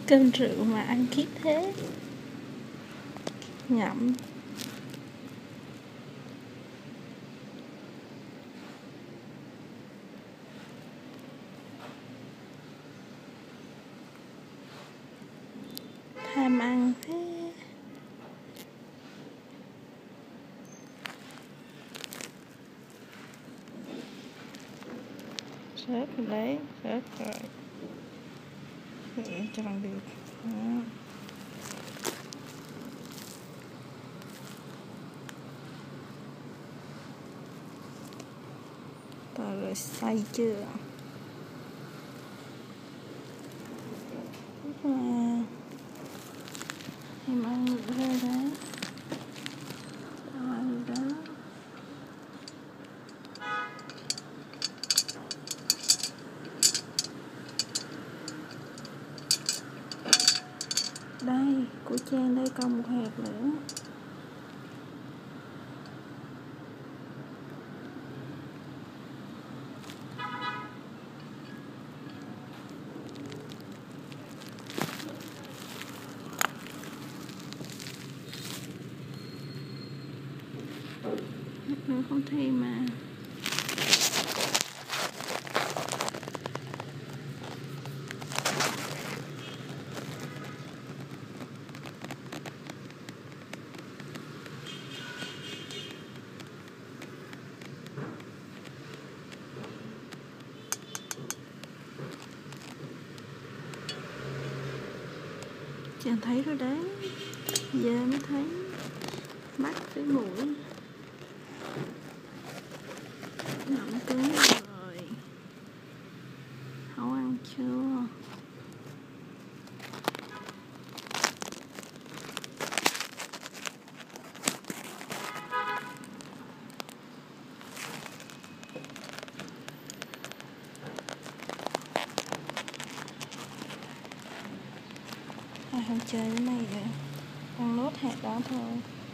Cơm rượu mà ăn khiếp thế. Nhậm. Tham ăn thế. Rớt rồi đấy, rớt rồi. Cho bằng được. Đó. Rồi say chưa? Em ăn được rồi đấy. Tao ăn được đó. Đây, của Trang đây còn một hạt nữa. Nữa không thi mà. Chàng thấy rồi đấy. Giờ mới thấy. Mắt với mũi. Nằm cứng rồi. Không ăn chưa? Không chơi với mày rồi. Ăn nốt hạt đó thôi.